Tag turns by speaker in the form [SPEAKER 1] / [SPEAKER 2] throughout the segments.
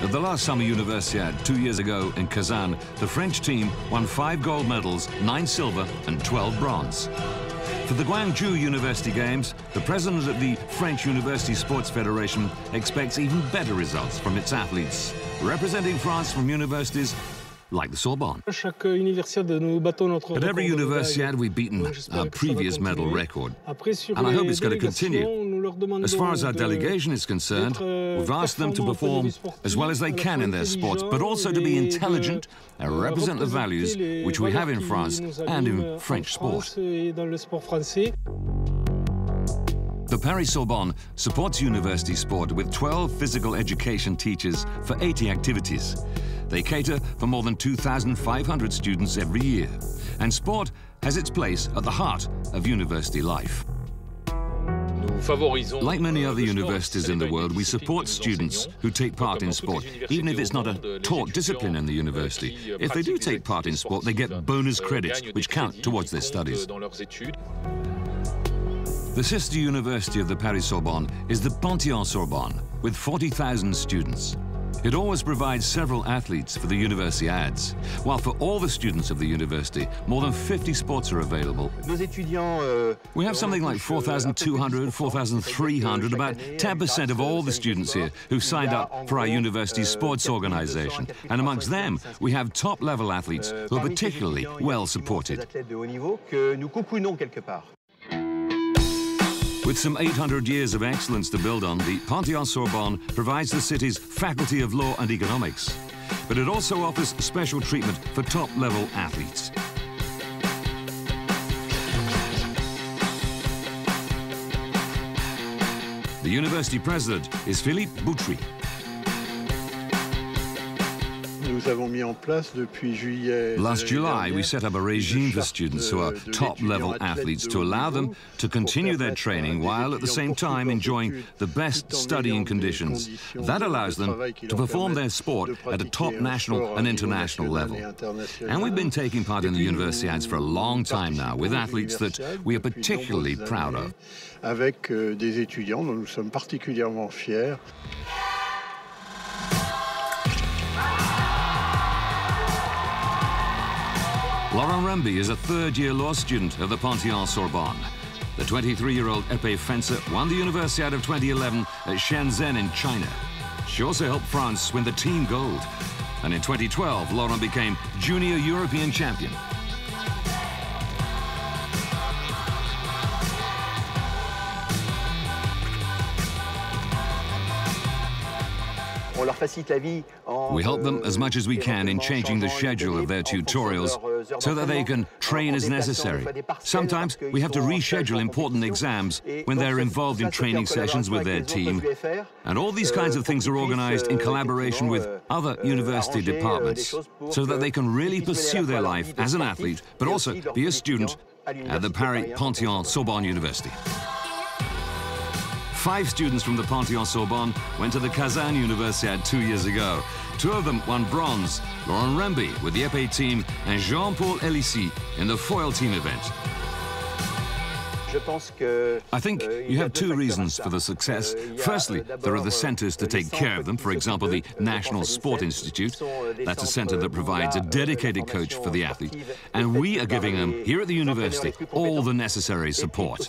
[SPEAKER 1] At the last Summer Universiade 2 years ago in Kazan, the French team won 5 gold medals, 9 silver and 12 bronze. For the Gwangju University Games, the president of the French University Sports Federation expects even better results from its athletes, representing France from universities like the Sorbonne. At every Universiade, we've beaten our previous medal record, and I hope it's going to continue. As far as our delegation is concerned, we've asked them to perform as well as they can in their sports, but also to be intelligent and represent the values which we have in France and in French sport. The Paris-Sorbonne supports university sport with 12 physical education teachers for 80 activities. They cater for more than 2,500 students every year. And sport has its place at the heart of university life. Like many other universities in the world, we support students who take part in sport, even if it's not a taught discipline in the university. If they do take part in sport, they get bonus credits, which count towards their studies. The sister university of the Paris-Sorbonne is the Panthéon-Sorbonne, with 40,000 students. It always provides several athletes for the Universiades, while for all the students of the university, more than 50 sports are available. We have something like 4,200, 4,300, about 10% of all the students here who've signed up for our university sports organization. And amongst them, we have top-level athletes who are particularly well supported. With some 800 years of excellence to build on, the Panthéon-Sorbonne provides the city's Faculty of Law and Economics. But it also offers special treatment for top-level athletes. The university president is Philippe Boutry. Last July, we set up a regime for students who are top-level athletes to allow them to continue their training while at the same time enjoying the best studying conditions. That allows them to perform their sport at a top national and international level. And we've been taking part in the Universiades for a long time now with athletes that we are particularly proud of.
[SPEAKER 2] Avec des étudiants dont nous sommes particulièrement fiers.
[SPEAKER 1] Laurent Remby is a third-year law student of the Panthéon-Sorbonne. The 23-year-old épée fencer won the Universiade of 2011 at Shenzhen in China. She also helped France win the team gold. And in 2012, Laurent became junior European champion. We help them as much as we can in changing the schedule of their tutorials so that they can train as necessary. Sometimes we have to reschedule important exams when they're involved in training sessions with their team. And all these kinds of things are organized in collaboration with other university departments so that they can really pursue their life as an athlete, but also be a student at the Paris Panthéon-Sorbonne University. 5 students from the Panthéon-Sorbonne went to the Kazan Universiade 2 years ago. 2 of them won bronze, Laurent Remby with the épée team and Jean-Paul Elissi in the foil team event. I think you have 2 reasons for the success. Firstly, there are the centers to take care of them. For example, the National Sport Institute. That's a center that provides a dedicated coach for the athlete. And we are giving them, here at the university, all the necessary support.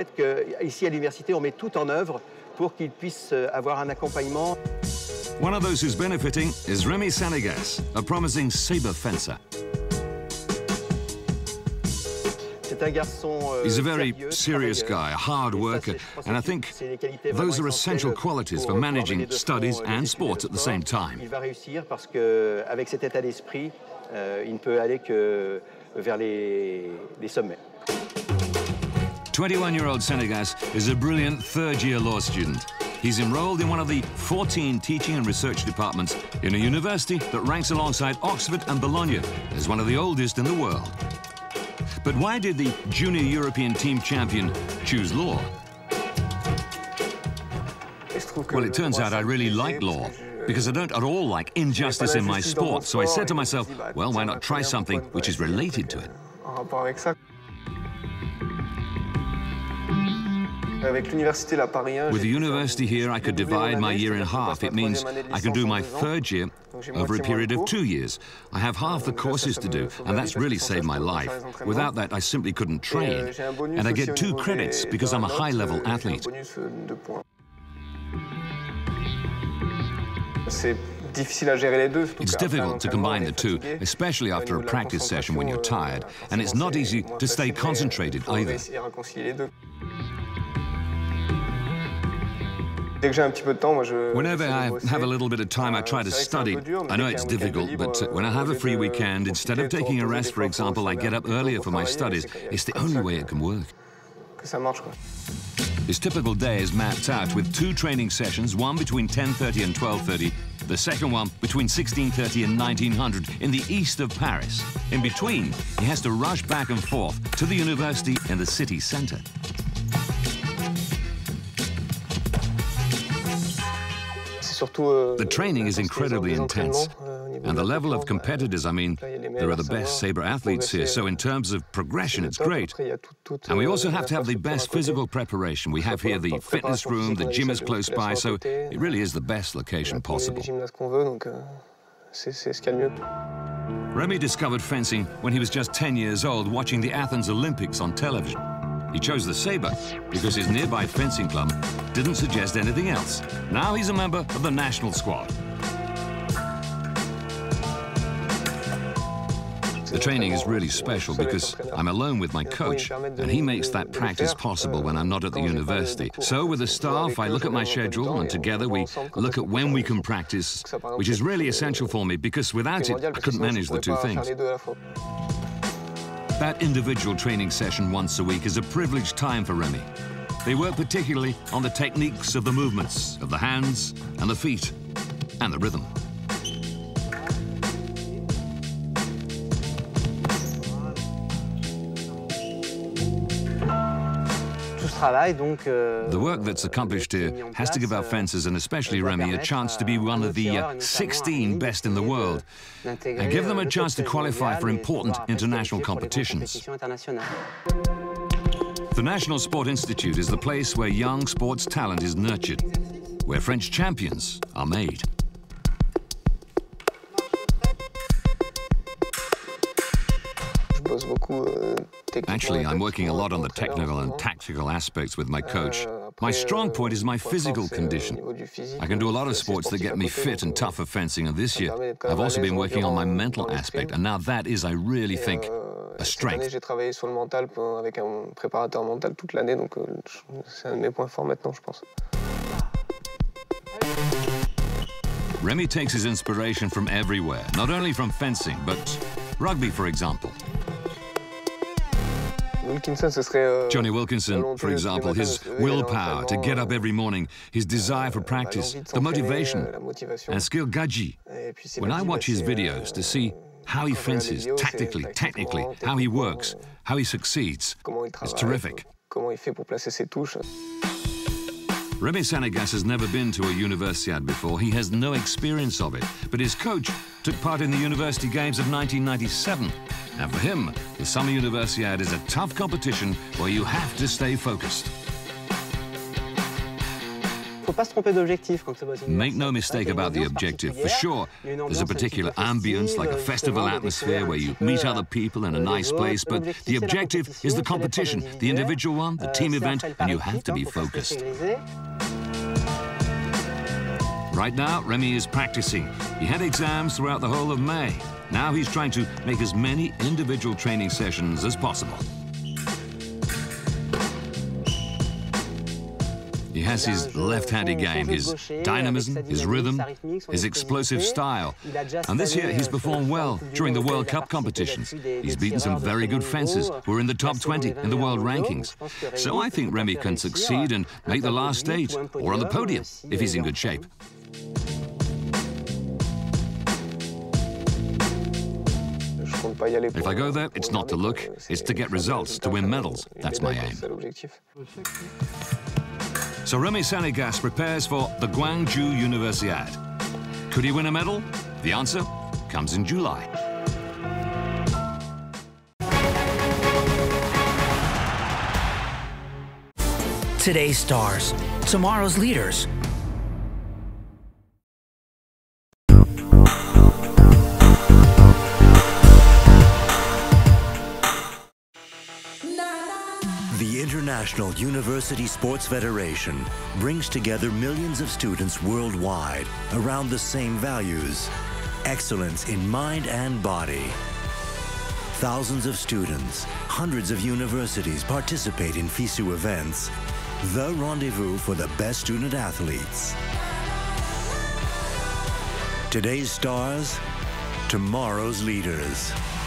[SPEAKER 1] One of those who's benefiting is Rémi Sanegas, a promising saber fencer. He's a very serious guy, a hard worker, and I think those are essential qualities for managing studies and sports at the same time. 21-year-old Sanegas is a brilliant third-year law student. He's enrolled in one of the 14 teaching and research departments in a university that ranks alongside Oxford and Bologna as one of the oldest in the world. But why did the junior European team champion choose law? Well, it turns out I really like law, because I don't at all like injustice in my sport. So I said to myself, well, why not try something which is related to it? With the university here, I could divide my year in half. It means I can do my third year over a period of 2 years. I have half the courses to do, and that's really saved my life. Without that, I simply couldn't train. And I get 2 credits because I'm a high-level athlete. It's difficult to combine the two, especially after a practice session when you're tired, and it's not easy to stay concentrated either. Whenever I have a little bit of time, I try to study. I know it's difficult, but when I have a free weekend, instead of taking a rest, for example, I get up earlier for my studies. It's the only way it can work. His typical day is mapped out with 2 training sessions, one between 10:30 and 12:30, the second one between 16:30 and 1900 in the east of Paris. In between, he has to rush back and forth to the university in the city center. The training is incredibly intense, and the level of competitors, I mean, there are the best saber athletes here, so in terms of progression, it's great. And we also have to have the best physical preparation. We have here the fitness room, the gym is close by, so it really is the best location possible. Remy discovered fencing when he was just 10 years old, watching the Athens Olympics on television. He chose the saber because his nearby fencing club didn't suggest anything else. Now he's a member of the national squad. The training is really special because I'm alone with my coach, and he makes that practice possible when I'm not at the university. So with the staff, I look at my schedule, and together we look at when we can practice, which is really essential for me because without it, I couldn't manage the 2 things. That individual training session once a week is a privileged time for Remy. They work particularly on the techniques of the movements, of the hands and the feet, and the rhythm. The work that's accomplished here has to give our fencers, and especially Remy, a chance to be one of the 16 best in the world and give them a chance to qualify for important international competitions. The National Sport Institute is the place where young sports talent is nurtured, where French champions are made. Actually, I'm working a lot on the technical and tactical aspects with my coach. My strong point is my physical condition. I can do a lot of sports that get me fit and tough for fencing, and this year I've also been working on my mental aspect, and now that is, I really think, a strength. Remy takes his inspiration from everywhere, not only from fencing, but rugby, for example. Jonny Wilkinson, for example, his willpower to get up every morning, his desire for practice, the motivation, and Skill Gadji. When I watch his videos to see how he fences, tactically, technically, how he works, how he succeeds, it's terrific. Remy Sanegas has never been to a Universiade before. He has no experience of it, but his coach took part in the University Games of 1997. And for him, the Summer Universiade is a tough competition where you have to stay focused. Make no mistake about the objective. For sure, there's a particular ambience, like a festival atmosphere where you meet other people in a nice place, but the objective is the competition, the individual one, the team event, and you have to be focused. Right now, Remy is practicing. He had exams throughout the whole of May. Now he's trying to make as many individual training sessions as possible. He has his left-handed game, his dynamism, his rhythm, his explosive style. And this year he's performed well during the World Cup competitions. He's beaten some very good fencers who are in the top 20 in the world rankings. So I think Remy can succeed and make the last 8 or on the podium if he's in good shape. If I go there, it's not to look, it's to get results, to win medals. That's my aim. So Remy Sanegas prepares for the Gwangju Universiade. Could he win a medal? The answer comes in July.
[SPEAKER 3] Today's stars, tomorrow's leaders.
[SPEAKER 4] The International University Sports Federation brings together millions of students worldwide around the same values: excellence in mind and body. Thousands of students, hundreds of universities participate in FISU events, the rendezvous for the best student athletes. Today's stars, tomorrow's leaders.